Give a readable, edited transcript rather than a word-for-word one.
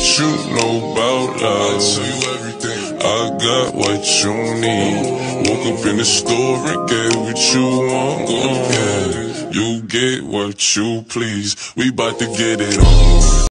what you know about love. I tell you everything. I got what you need. Woke up in the store and get what you want. Yeah, you get what you please. We bout to get it on.